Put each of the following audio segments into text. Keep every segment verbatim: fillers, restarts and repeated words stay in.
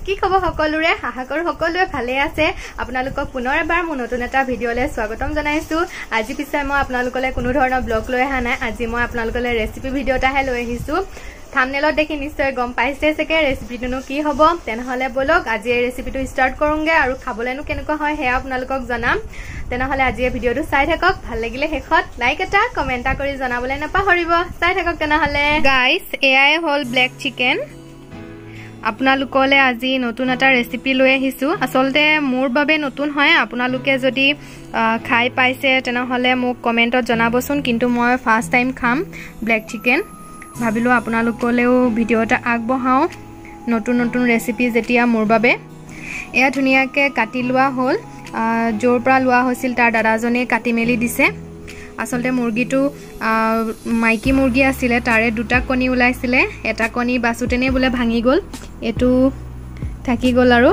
কি খবৰ সকলোৰে আশা কৰো সকলোৱে ভালে আছে আপোনালোকক পুনৰ এবাৰ মোৰ নতুন এটা ভিডিঅ'লে স্বাগতম জনাইছো আজি পিছে মই আপোনালোকলে কোনো ধৰণৰ ব্লগ লৈ আহা নাই আজি মই আপোনালোকলে ৰেচিপি ভিডিঅ' এটাহে লৈ আহিছো থাম্বনেলত দেখি নিশ্চয় গম পাইছে সেকে ৰেচিপিটো কি হ'ব তেনেহলে বলক আজি এই ৰেচিপিটো ষ্টাৰ্ট কৰোঁগে আৰু খাবলেনো কেনেকুৱা হয় হেয়া আপোনালোকক জনাম তেনেহলে আজি এই ভিডিঅ'টো চাই থাকক ভাল লাগিলে হেখত লাইক এটা কমেন্ট এটা কৰি জনাবলে নাপাহৰিব চাই থাকক তেনেহলে গাইস এআই হল ব্ল্যাক চিকেন আপোনালোকলে আজি নতুন এটা ৰেচিপি লৈ আহিছো আসলতে মোৰ বাবে নতুন হয় আপোনালোকে যদি খাই পাইছে তেনেহলে মোক কমেন্টত জনাবচোন কিন্তু মই ফাৰ্স্ট টাইম খাম ব্ল্যাক চিকেন ভাবিলো আপোনালোকলেও ভিডিঅ'টা আগবঢ়াও নতুন নতুন ৰেচিপি যেতিয়া মোৰ বাবে এয়া ধুনিয়াকে কাটি লোৱা হল জোৰ পৰা লোৱা হৈছিল তাৰ দাদাজনে কাটি মেলি দিছে আসলতে মুৰ্গীটো মাইকি মুৰ্গী আছিল তাৰে দুটা কণী ওলাইছিলে এটা কণী বাসুতেনে বলে ভাঙি গল এটু থাকি গল আৰু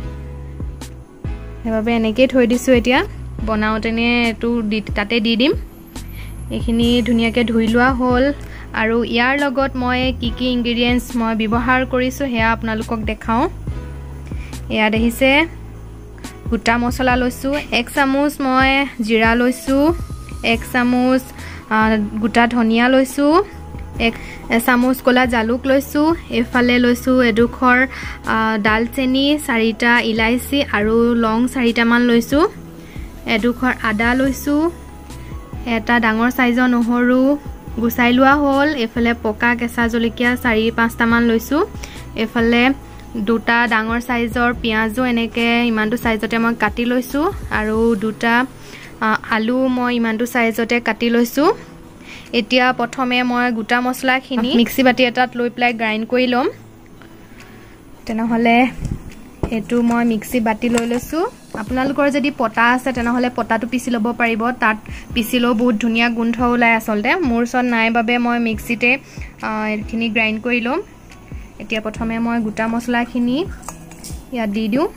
হেবাবে এনেকে থৈ দিছো এতিয়া বনাওতেনে এটু তাতে দি দিম এখিনি ধুনিয়াকে ধুই লোৱা হল আৰু ইয়াৰ লগত মই কি কি ইনগ্ৰেডিয়েন্টস মই ব্যৱহাৰ কৰিছো হেয়া আপোনালোকক দেখাও এয়া দেখিছে গুটা মছলা লৈছো এক চামুচ মই জিৰা লৈছো এক চামুচ গুটা ধনিয়া লৈছো এক চামুচ কলা জালুক লৈছো এফালে লৈছো এডুখৰ দালচেনি চাৰিটা ইলাইচি আৰু লং চাৰিটা মান লৈছো এডুখৰ আদা লৈছো এটা ডাঙৰ সাইজৰ নহৰু গুছাই লোৱা হল এফালে পকা কেঁচা জলকীয়া চাৰি পাঁচটা মান লৈছো এফালে দুটা ডাঙৰ সাইজৰ পিয়াজো এনেকে ইমানটো সাইজতে মই কাটি লৈছো আৰু দুটা আলু মই ইমানটো সাইজতে কাটি লৈছো এতিয়া প্ৰথমে মই গুটা মছলাখিনি মিক্সি বাটি এটাত লৈ প্লাই গ্ৰাইন্ড কৰি লম তেনেহলে এটু মই মিক্সি বাটি লৈ লৈছো আপোনালোকৰ যদি পটা আছে তেনেহলে পটাটো পিছি লব পাৰিব তাত পিছিলো বহুত ধুনিয়া গুন্ধ ওলাই আসলতে মোৰ সন নাই বাবে মই মিক্সিতে এখিনি গ্ৰাইন্ড কৰি লম এতিয়া প্ৰথমে মই গুটা মছলাখিনি ইয়া দি দিও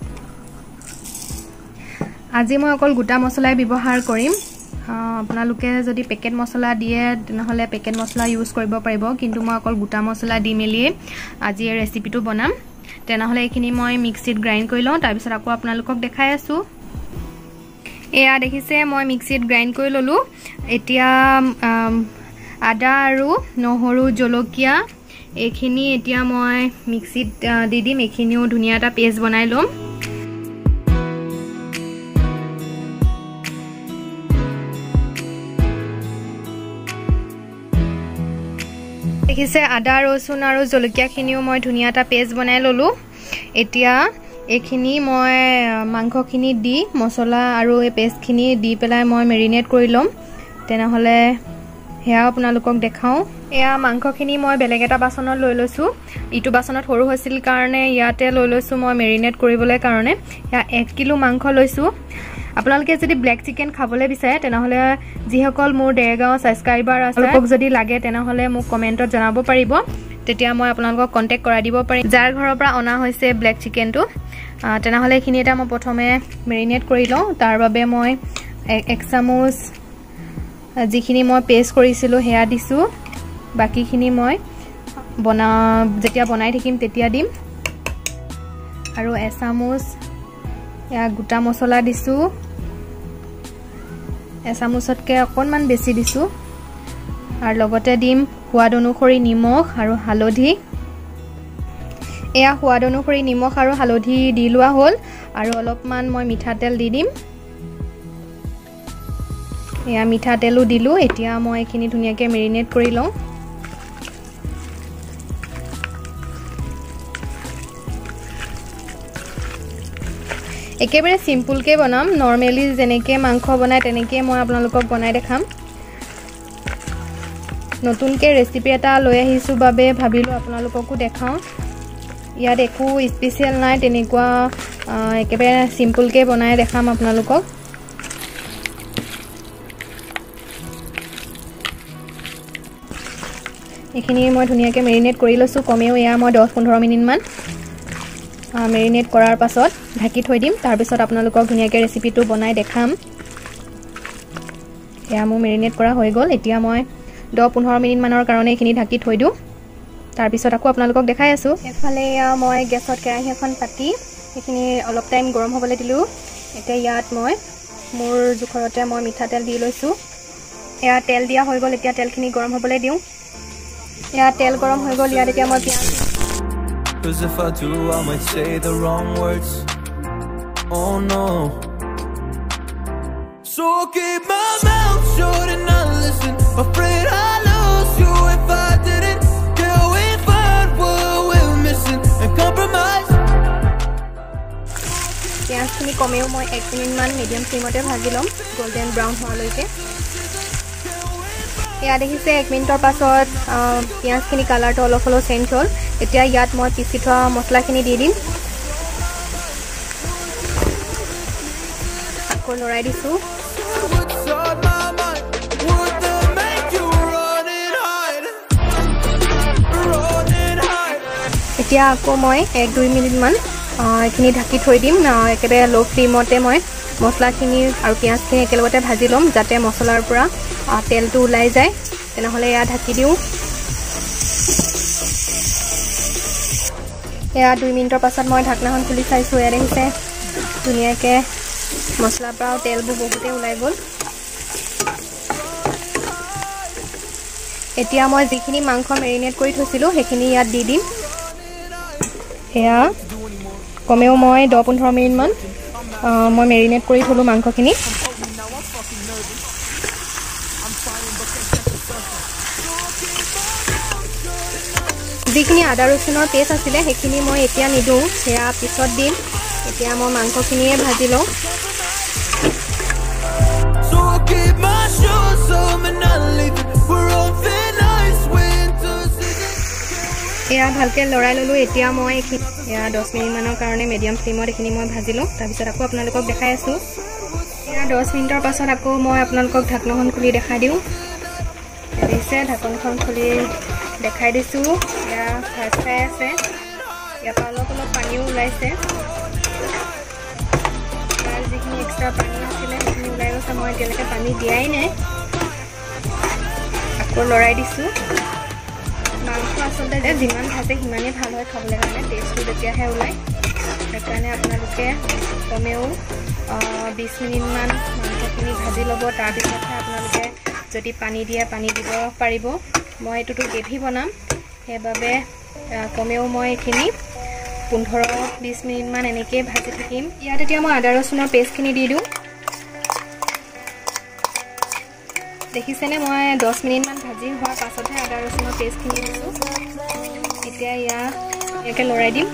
আজি মই অকল গুটা মছলাই ব্যৱহাৰ কৰিম আপোনালোকে যদি পেকেট মছলা দিয়ে তেনেহলে পেকেট মছলা ইউজ কৰিব পাৰিব কিন্তু মই অকল গুটা মছলা দি মেলি আজি এই ৰেচিপিটো বনাম তেনেহলে এখিনি মই মিক্সিত গ্ৰাইন্ড কৰি লওঁ তাৰ পিছত আকৌ আপোনালোকক দেখাই আছো এয়া দেখিছে মই মিক্সিত গ্ৰাইন্ড কৰি ললো এতিয়া আদা আৰু নহৰু জলকীয়া এখিনি এতিয়া মই মিক্সিত দি দিম এখিনিও ধুনিয়া এটা পেষ্ট বনাই লম দেখিছে আদা ৰসুন আৰু জলকীয়াখিনিও মই ধুনিয়া এটা পেষ্ট বনাই ললো এতিয়া এখিনি মই মাংসখিনি দি মছলা আৰু এই পেষ্টখিনি দি পেলাই মই মেৰিনেট কৰি লম তেনেহলে হেয়া আপোনালোকক দেখাও এয়া মাংসখিনি মই বেলেগ এটা বাসনত লৈ লৈছো ইটো বাসনত সৰু হৈছিল কাৰণে ইয়াতে লৈ লৈছো মই মেৰিনেট কৰিবলৈ কাৰণে ইয়া এক কিলো মাংস লৈছো আপোনালোকে যদি ব্ল্যাক চিকেন খাবলৈ বিচাৰে তেনেহলে যিসকল মোৰ ডেৰগাঁও সাবস্ক্ৰাইবাৰ আছে আপোনালোকক যদি লাগে তেনেহলে মোক কমেন্টত জনাব পাৰিব তেতিয়া মই আপোনালোকক কন্টাক্ট কৰাই দিব পাৰিম যাৰ ঘৰৰ পৰা অনা হৈছে ব্ল্যাক চিকেনটো তেনেহলে এখিনি এটা মই প্ৰথমে মেৰিনেট কৰি লওঁ তাৰ বাবে মই এক চামুচ যিখিনি মই পেষ্ট কৰিছিলো হেয়া দিছো বাকিখিনি মই বনা যেতিয়া বনাই থাকিম তেতিয়া দিম আৰু এচামুচ ইয়া গুটা মছলা দিছো এচামুচতকে অকনমান বেছি দিছো আৰু লগতে দিম সোৱাদ অনুসৰি নিমখ আৰু হালধি এয়া সোৱাদ অনুসৰি নিমখ আৰু হালধি দি লোৱা হল আৰু অলপমান মই মিঠাতেল দি দিম এয়া মিঠাতেলও দিলো এতিয়া মই এখিনি ধুনিয়াকে মেৰিনেট কৰি লওঁ একেবাৰে সিম্পল কে বনাম নরমালি যেনেকে মাংস বনাই তেনেকে মই আপোনালোকক বনাই দেখাম নতুনকে ৰেচিপি এটা লৈ আহিছো বাবে ভাবিলো আপোনালোককো দেখাও ইয়াত একো স্পেশাল নাই তেনেকুৱা একেবাৰে সিম্পল কে বনাই দেখাম আপোনালোকক এখিনি মই ধুনিয়াকে মেৰিনেট কৰি লৈছো কমেও এয়া মই দহ পোন্ধৰ মিনিট মান মেৰিনেট কৰাৰ পাছত ঢাকি থৈ দিম তাৰ পিছত আপোনালোকক ধুনিয়াকে ৰেচিপিটো বনাই দেখাম এয়া মোৰ মেৰিনেট কৰা হৈ গল এতিয়া মই দহ পোন্ধৰ মিনিট মানৰ কাৰণে এখিনি ঢাকি থৈ দিও তাৰ পিছত আকৌ আপোনালোকক দেখাই আছো এফালে মই গেছত কেৰাহী এখন পাতি এখিনি অলপ টাইম গৰম হ'বলৈ দিলো এতিয়া ইয়াত মই মোৰ জুখৰতে মই মিঠাতেল দি লৈছো এয়া তেল দিয়া হৈ গল এতিয়া তেলখিনি গৰম হ'বলৈ দিও এয়া তেল গৰম হৈ গল ইয়াত এতিয়া মই পিয়াজ Cause if I do I might say the wrong words Oh no So keep my mouth shut and not listen Afraid I lose you if I didn't Till we find what we're missing And compromise পিয়াজখিনি কমেও মই এক minute মান medium ফ্লেমতে ভাজি লম golden brown হোৱালৈকে এয়া দেখিছে এক মিনিটৰ পাছত পিয়াজখিনি কালাৰটো অলপ অলপ চেঞ্জ হ'ল এতিয়া ইয়াত মই পিচি থোৱা মছলাখিনি দি দিম আকৌ লৰাই দিছো এতিয়া আকৌ মই এক দুই মিনিট মান এখিনি ঢাকি থৈ দিম একেবাৰে লো ফ্লেমতে মই মছলাখিনি আৰু পিয়াজখিনি একেলগতে ভাজি লম যাতে মছলাৰ পৰা তেলটো ওলাই যায় তেনেহলে এয়া ঢাকি দিও এয়া দুই মিনিটৰ পাছত মই ঢাকনাখন খুলি চাইছো এয়া দেখিছে ধুনীয়াকৈ মছলাৰ পৰা তেলবোৰ বহুতে ওলাই গ'ল এতিয়া মই যিখিনি মাংস মেৰিনেট কৰি থৈছিলো সেইখিনি ইয়াত দি দিম এয়া কমেও মই দহ পোন্ধৰ মিনিট মান মই মেৰিনেট কৰি থলো মাংসখিনি যিখিনি আদা ৰচুনৰ পেষ্ট আছিলে সেইখিনি মই এতিয়া নিদিওঁ সেয়া পিছত দিম এতিয়া মই মাংসখিনিয়ে ভাজি লওঁ এয়া ভালকৈ লৰাই ল'লোঁ এতিয়া মই এয়া দহ মিনিটমানৰ কাৰণে মিডিয়াম ফ্লেমত এইখিনি মই ভাজি লওঁ তাৰপিছত আকৌ আপোনালোকক দেখাই আছোঁ এয়া দহ মিনিটৰ পাছত আকৌ মই আপোনালোকক ঢাকনখন খুলি দেখাই দিওঁ দেখিছে ঢাকনখন খুলি দেখাই দিছোঁ এয়া ভাজ খাই আছে ইয়াৰ পৰা অলপ অলপ পানীও ওলাইছে তাৰ যিখিনি এক্সট্ৰা পানী আছিলে সেইখিনি ওলাই গৈছে মই এতিয়ালৈকে পানী দিয়াই নাই আকৌ লৰাই দিছোঁ মাংস আচলতে যিমান ভাজে সিমানেই ভাল হয় খাবলৈ কাৰণে টেষ্টটো তেতিয়াহে ওলায় সেইকাৰণে আপোনালোকে কমেও বিছ মিনিটমান মাংসখিনি ভাজি ল'ব তাৰপিছতহে আপোনালোকে যদি পানী দিয়ে পানী দিব পাৰিব মই এইটোতো গ্ৰেভি বনাম সেইবাবে কমেও মই এইখিনি পোন্ধৰ বিছ মিনিটমান এনেকৈ ভাজি থাকিম ইয়াত এতিয়া মই আদা ৰচুনৰ পেষ্টখিনি দি দিওঁ দেখিছেনে মই দহ মিনিটমান ভাজি হোৱাৰ পাছতহে আদা ৰচুনৰ পেষ্টখিনি দিছোঁ এতিয়া ইয়াত এনেকৈ লৰাই দিম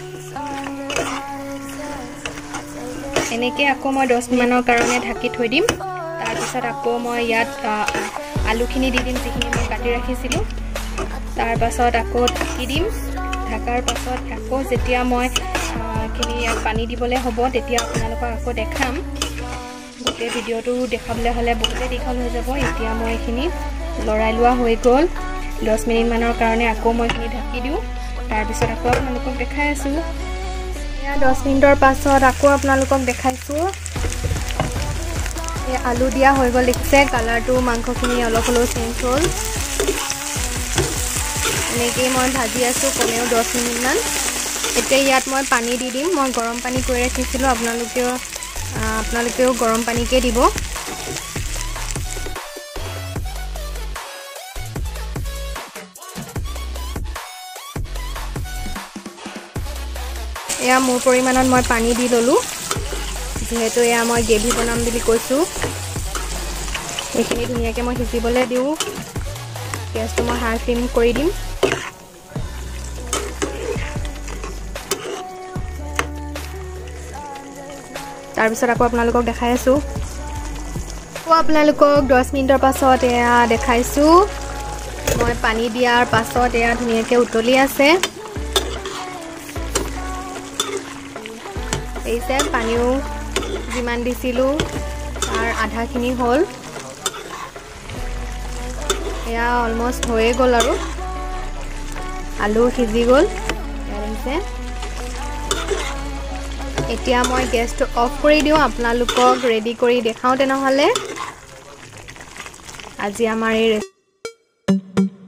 এনেকৈ আকৌ মই দহ মিনিটমানৰ কাৰণে ঢাকি থৈ দিম তাৰপিছত আকৌ মই ইয়াত আলুখিনি দি দিম যিখিনি মই কাটি ৰাখিছিলোঁ তাৰ পাছত আকৌ ঢাকি দিম ঢাকাৰ পাছত আকৌ যেতিয়া মই এইখিনি ইয়াত পানী দিবলৈ হ'ব তেতিয়া আপোনালোকক আকৌ দেখাম গোটেই ভিডিঅ'টো দেখাবলৈ হ'লে বহুতে দীঘল হৈ যাব এতিয়া মই এইখিনি লৰাই লোৱা হৈ গ'ল দহ মিনিটমানৰ কাৰণে আকৌ মই এইখিনি ঢাকি দিওঁ তাৰপিছত আকৌ আপোনালোকক দেখাই আছোঁ এয়া দহ মিনিটৰ পাছত আকৌ আপোনালোকক দেখাইছোঁ আলু দিয়া হৈ গ'ল দেখিছে কালাৰটো মাংসখিনি অলপ হ'লেও চেঞ্জ হ'ল এনেকৈয়ে মই ভাজি আছোঁ কমেও দহ মিনিটমান এতিয়া ইয়াত মই পানী দি দিম মই গৰম পানী কৰি ৰাখিছিলোঁ আপোনালোকেও আপোনালোকেও গৰম পানীকে দিব এয়া মোৰ পৰিমাণত মই পানী দি ল'লোঁ যিহেতু এয়া মই গ্ৰেভি বনাম বুলি কৈছোঁ এইখিনি ধুনীয়াকৈ মই সিজিবলৈ দিওঁ গেছটো মই হাই ফ্লেম কৰি দিম তাৰপিছত আকৌ আপোনালোকক দেখাই আছোঁ আকৌ আপোনালোকক দহ মিনিটৰ পাছত এয়া দেখাইছোঁ মই পানী দিয়াৰ পাছত এয়া ধুনীয়াকৈ উতলি আছে এইছে পানীও যিমান দিছিলোঁ তাৰ আধাখিনি হ'ল এয়া অলমষ্ট হৈয়ে গ'ল আৰু আলু সিজি গ'ল এয়া এতিয়া মই গেছটো অফ কৰি দিওঁ আপোনালোকক ৰেডি কৰি দেখাওঁ তেনেহ'লে আজি আমাৰ এই